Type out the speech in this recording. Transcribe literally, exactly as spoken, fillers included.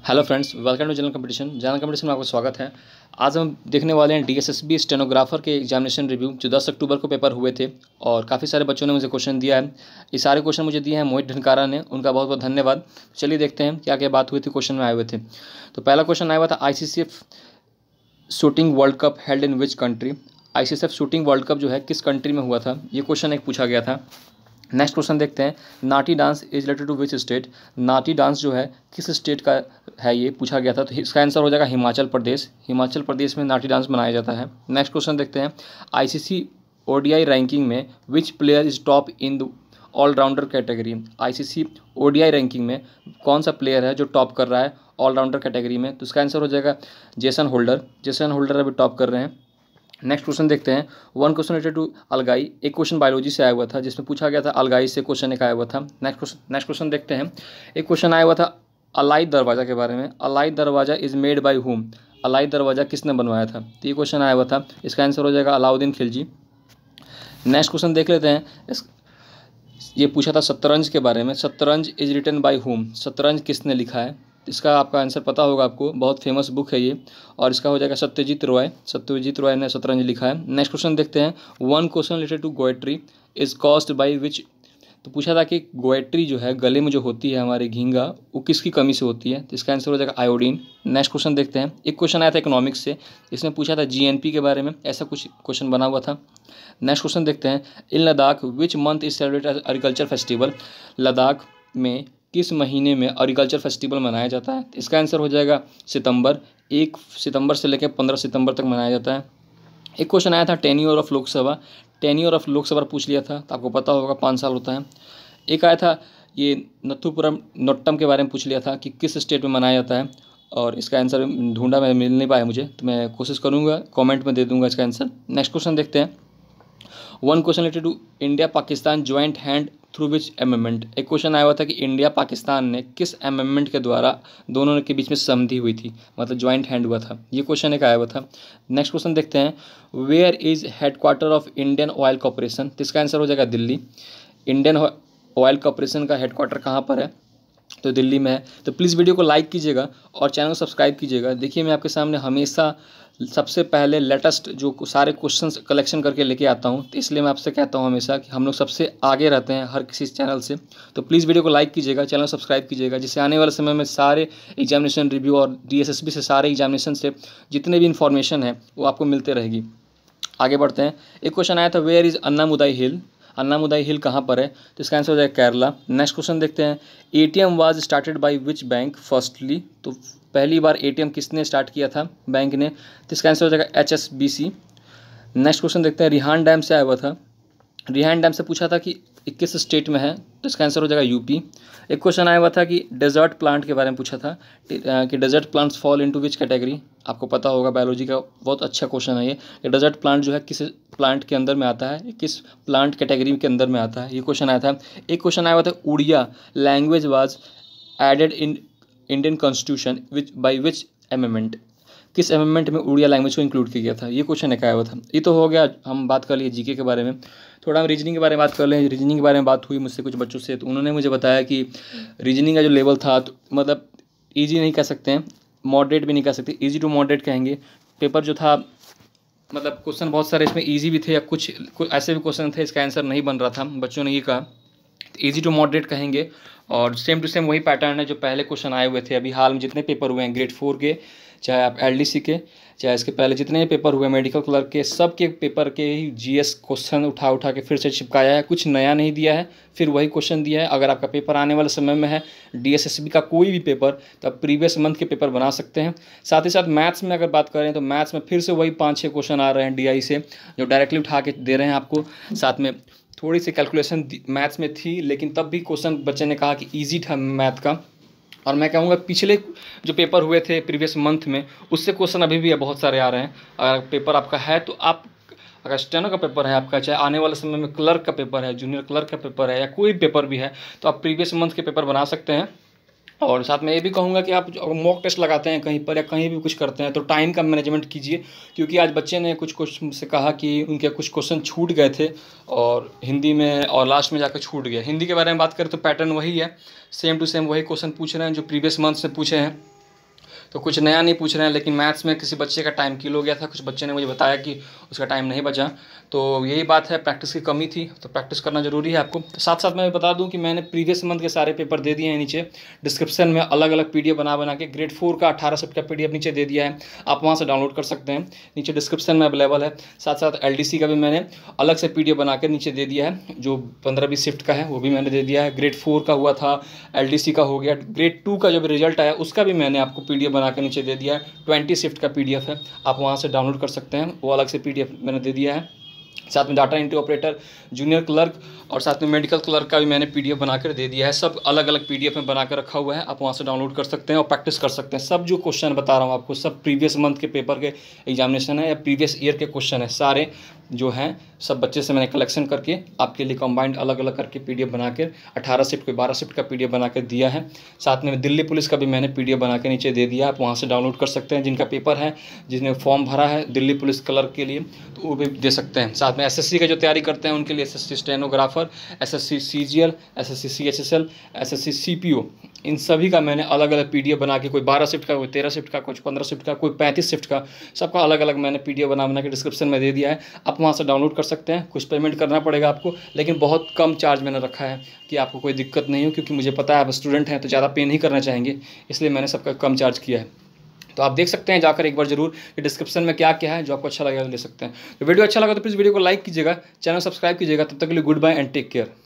Hello friends, welcome to general competition. General competition में आपका स्वागत है। आज हम देखने वाले हैं डीएसएसबी स्टेनोग्राफर के एग्जामिनेशन रिव्यू जो दस अक्टूबर को पेपर हुए थे और काफ़ी सारे बच्चों ने मुझे क्वेश्चन दिया है। ये सारे क्वेश्चन मुझे दिए हैं मोहित ढनकारा ने, उनका बहुत बहुत धन्यवाद। चलिए देखते हैं क्या क्या बात हुई थी, क्वेश्चन में आए हुए थे। तो पहला क्वेश्चन आया हुआ था, ICCF shooting world cup held in which country. ICCF shooting world cup जो है किस कंट्री में हुआ था, ये क्वेश्चन एक पूछा गया था। नेक्स्ट क्वेश्चन देखते हैं, Nati dance is related to which state. Nati dance जो है किस स्टेट का है, ये पूछा गया था। तो इसका आंसर हो जाएगा हिमाचल प्रदेश। हिमाचल प्रदेश में नाटी डांस मनाया जाता है। नेक्स्ट क्वेश्चन देखते हैं, आईसीसी ओडीआई रैंकिंग में which player is top in the allrounder category. ICC ODI ranking में कौन सा प्लेयर है जो टॉप कर रहा है ऑलराउंडर कैटेगरी में। तो इसका आंसर हो जाएगा जेसन होल्डर। जेसन होल्डर अभी टॉप कर रहे हैं। नेक्स्ट क्वेश्चन देखते हैं, one question related to algae. एक क्वेश्चन बायोलॉजी से आया हुआ था जिसमें पूछा गया था अलगाई से क्वेश्चन एक आया हुआ था। नेक्स्ट क्वेश्चन नेक्स्ट क्वेश्चन देखते हैं, एक क्वेश्चन आया हुआ था अलाई दरवाज़ा के बारे में। अलाई दरवाज़ा is made by whom. Alai दरवाज़ा किसने बनवाया था, तो ये क्वेश्चन आया हुआ था। इसका आंसर हो जाएगा अलाउद्दीन खिलजी। नेक्स्ट क्वेश्चन देख लेते हैं, इस ये पूछा था शतरंज के बारे में। शतरंज इज रिटन बाय हुम। शतरंज किसने लिखा है, इसका आपका आंसर पता होगा आपको, बहुत फेमस बुक है ये, और इसका हो जाएगा सत्यजीत रॉय। सत्यजीत रॉय ने शतरंज लिखा है। नेक्स्ट क्वेश्चन देखते हैं, one question related to goitre is caused by which. तो पूछा था कि गोएट्री जो है गले में जो होती है हमारे घींगा, वो किसकी कमी से होती है। तो इसका आंसर हो जाएगा आयोडीन। नेक्स्ट क्वेश्चन देखते हैं, एक क्वेश्चन आया था इकोनॉमिक्स से, इसमें पूछा था जीएनपी के बारे में, ऐसा कुछ क्वेश्चन बना हुआ था। नेक्स्ट क्वेश्चन देखते हैं, in Ladakh which month is celebrate as agriculture festival. Ladakh में किस महीने में एग्रीकल्चर फेस्टिवल मनाया जाता है। इसका आंसर हो जाएगा सितंबर। एक सितंबर से लेकर पंद्रह सितंबर तक मनाया जाता है। एक क्वेश्चन आया था tenure of Lok Sabha. Tenure of Lok Sabha पूछ लिया था, तो आपको पता होगा पाँच साल होता है। एक आया था ये नथुपुरम नोट्टम के बारे में पूछ लिया था कि किस स्टेट में मनाया जाता है, और इसका आंसर ढूंढा, मैं मिल नहीं पाया मुझे, तो मैं कोशिश करूँगा कॉमेंट में दे दूँगा इसका आंसर। नेक्स्ट क्वेश्चन देखते हैं, one question related to India Pakistan joint hand through which amendment. एक क्वेश्चन आया हुआ था कि इंडिया पाकिस्तान ने किस अमेंडमेंट के द्वारा दोनों के बीच में संधि हुई थी, मतलब ज्वाइंट हैंड हुआ था। ये क्वेश्चन एक आया हुआ था। नेक्स्ट क्वेश्चन देखते हैं, where is headquarter of Indian Oil Corporation. तो इसका आंसर हो जाएगा दिल्ली। इंडियन ऑयल कॉर्पोरेशन का हेडक्वार्टर कहाँ पर है, तो दिल्ली में है। तो प्लीज़ वीडियो को लाइक कीजिएगा और चैनल को सब्सक्राइब कीजिएगा। देखिए मैं आपके सामने हमेशा सबसे पहले लेटेस्ट जो सारे क्वेश्चंस कलेक्शन करके लेके आता हूं, तो इसलिए मैं आपसे कहता हूं हमेशा कि हम लोग सबसे आगे रहते हैं हर किसी चैनल से। तो प्लीज़ वीडियो को लाइक कीजिएगा, चैनल सब्सक्राइब कीजिएगा, जिससे आने वाले समय में सारे एग्जामिनेशन रिव्यू और डीएसएसबी से सारे एग्जामिनेशन से जितने भी इन्फॉर्मेशन है वो आपको मिलते रहेगी। आगे बढ़ते हैं, एक क्वेश्चन आया था, वेयर इज़ अन्नामुदाई हिल। अन्नामुदाई हिल कहाँ पर है, तो इसका आंसर हो जाएगा केरला। नेक्स्ट क्वेश्चन देखते हैं, ATM was started by which bank firstly. तो पहली बार एटीएम किसने स्टार्ट किया था, बैंक ने। तो इसका आंसर हो जाएगा एचएसबीसी। नेक्स्ट क्वेश्चन देखते हैं, रिहान डैम से आया हुआ था। रिहान डैम से पूछा था कि किस स्टेट में है, तो इसका आंसर हो जाएगा यूपी। एक क्वेश्चन आया हुआ था कि डेजर्ट प्लांट के बारे में पूछा था कि desert plants fall into which category. आपको पता होगा, बायोलॉजी का बहुत अच्छा क्वेश्चन है ये, कि डेजर्ट प्लांट जो है किस प्लांट के अंदर में आता है, किस प्लांट कैटेगरी के अंदर में आता है, ये क्वेश्चन आया था। एक क्वेश्चन आया हुआ था, Odia language was added in Indian constitution which by which amendment. किस अमेंडमेंट में उड़िया लैंग्वेज को इंक्लूड किया गया था, ये क्वेश्चन एक आया हुआ था। ये तो हो गया, हम बात कर लिए जीके के बारे में। थोड़ा हम रीजनिंग के बारे में बात कर लें। रीजनिंग के बारे में बात हुई मुझसे कुछ बच्चों से, तो उन्होंने मुझे बताया कि रीजनिंग का जो लेवल था, तो मतलब ईजी नहीं कह सकते हैं, मॉडरेट भी नहीं कह सकते, ईजी टू मॉडरेट कहेंगे। पेपर जो था, मतलब क्वेश्चन बहुत सारे इसमें ईजी भी थे, या कुछ कुछ ऐसे भी क्वेश्चन थे इसका आंसर नहीं बन रहा था, बच्चों ने ये कहा। ईजी टू मॉडरेट कहेंगे, और सेम टू सेम वही पैटर्न है जो पहले क्वेश्चन आए हुए थे अभी हाल में जितने पेपर हुए हैं ग्रेड फोर के, चाहे आप एलडीसी के, चाहे इसके पहले जितने पेपर हुए मेडिकल क्लर्क के, सब के पेपर के ही जीएस क्वेश्चन उठा उठा के फिर से चिपकाया है। कुछ नया नहीं दिया है, फिर वही क्वेश्चन दिया है। अगर आपका पेपर आने वाले समय में है डीएसएसबी का कोई भी पेपर, तो आप प्रीवियस मंथ के पेपर बना सकते हैं। साथ ही साथ मैथ्स में अगर बात करें तो मैथ्स में फिर से वही पाँच छः क्वेश्चन आ रहे हैं डीआई से, जो डायरेक्टली उठा के दे रहे हैं आपको। साथ में थोड़ी सी कैलकुलेशन मैथ्स में थी, लेकिन तब भी क्वेश्चन बच्चे ने कहा कि ईजी था मैथ का। और मैं कहूँगा पिछले जो पेपर हुए थे प्रीवियस मंथ में, उससे क्वेश्चन अभी भी बहुत सारे आ रहे हैं। अगर पेपर आपका है तो आप, अगर स्टेनो का पेपर है आपका, चाहे आने वाले समय में क्लर्क का पेपर है, जूनियर क्लर्क का पेपर है, या कोई पेपर भी है, तो आप प्रीवियस मंथ के पेपर बना सकते हैं। और साथ में ये भी कहूँगा कि आप मॉक टेस्ट लगाते हैं कहीं पर या कहीं भी कुछ करते हैं, तो टाइम का मैनेजमेंट कीजिए। क्योंकि आज बच्चे ने कुछ कुछ मुझसे कहा कि उनके कुछ क्वेश्चन छूट गए थे और हिंदी में, और लास्ट में जाकर छूट गए। हिंदी के बारे में बात करें तो पैटर्न वही है, सेम टू सेम वही क्वेश्चन पूछ रहे हैं जो प्रीवियस मंथ से पूछे हैं। तो कुछ नया नहीं पूछ रहे हैं, लेकिन मैथ्स में किसी बच्चे का टाइम किल हो गया था, कुछ बच्चे ने मुझे बताया कि उसका टाइम नहीं बचा। तो यही बात है, प्रैक्टिस की कमी थी, तो प्रैक्टिस करना ज़रूरी है आपको। साथ साथ मैं बता दूं कि मैंने प्रीवियस मंथ के सारे पेपर दे दिए हैं नीचे डिस्क्रिप्शन में, अलग अलग पीडीएफ बना बना के। ग्रेड फोर का अठारह शिफ्ट का पीडीएफ नीचे दे दिया है, आप वहाँ से डाउनलोड कर सकते हैं, नीचे डिस्क्रिप्शन में अवेलेबल है। साथ साथ एलडीसी का भी मैंने अलग से पीडीएफ बना कर नीचे दे दिया है, जो पंद्रह बीस शिफ्ट का है वो भी मैंने दे दिया है। ग्रेड फोर का हुआ था, एलडीसी का हो गया, ग्रेड टू का जब रिजल्ट आया उसका भी मैंने आपको पीडीएफ बना के नीचे दे दिया है। ट्वेंटी शिफ्ट का पीडीएफ है, आप वहाँ से डाउनलोड कर सकते हैं, वो अलग से पीडीएफ मैंने दे दिया है। साथ में data entry operator, junior clerk और साथ में मेडिकल क्लर्क का भी मैंने पीडीएफ बनाकर दे दिया है। सब अलग अलग पीडीएफ में बनाकर रखा हुआ है, आप वहाँ से डाउनलोड कर सकते हैं और प्रैक्टिस कर सकते हैं। सब जो क्वेश्चन बता रहा हूँ आपको, सब प्रीवियस मंथ के पेपर के एग्जामिनेशन है या प्रीवियस ईयर के क्वेश्चन है, सारे जो हैं सब बच्चे से मैंने कलेक्शन करके आपके लिए कंबाइंड अलग अलग करके पीडीएफ बना कर अठारह शिफ्ट को बारह शिफ्ट का पीडीएफ बना कर दिया है। साथ में दिल्ली पुलिस का भी मैंने पीडीएफ बना के नीचे दे दिया, आप वहाँ से डाउनलोड कर सकते हैं। जिनका पेपर है, जिसने फॉर्म भरा है दिल्ली पुलिस क्लर्क के लिए, तो वो भी दे सकते हैं। साथ में एसएससी का जो तैयारी करते हैं उनके लिए SSC stenographer, SSC CGL, SSC CHSL, SSC CPO, इन सभी का मैंने अलग अलग पीडीएफ बना के, कोई बारह शिफ्ट का, कोई तेरह शिफ्ट का, कुछ पंद्रह शिफ्ट का, कोई पैंतीस शिफ्ट का, सबका अलग अलग मैंने पीडीएफ बना बना के डिस्क्रिप्शन में दे दिया है, आप वहाँ से डाउनलोड कर सकते हैं। कुछ पेमेंट करना पड़ेगा आपको, लेकिन बहुत कम चार्ज मैंने रखा है कि आपको कोई दिक्कत नहीं हो, क्योंकि मुझे पता है आप स्टूडेंट हैं तो ज़्यादा पे नहीं करना चाहेंगे, इसलिए मैंने सबका कम चार्ज किया है। तो आप देख सकते हैं जाकर एक बार जरूर कि डिस्क्रिप्शन में क्या क्या है, जो आपको अच्छा लगेगा ले सकते हैं। तो वीडियो अच्छा लगा तो प्लीज़ वीडियो को लाइक कीजिएगा, चैनल सब्सक्राइब कीजिएगा। तब तक के लिए goodbye and take care.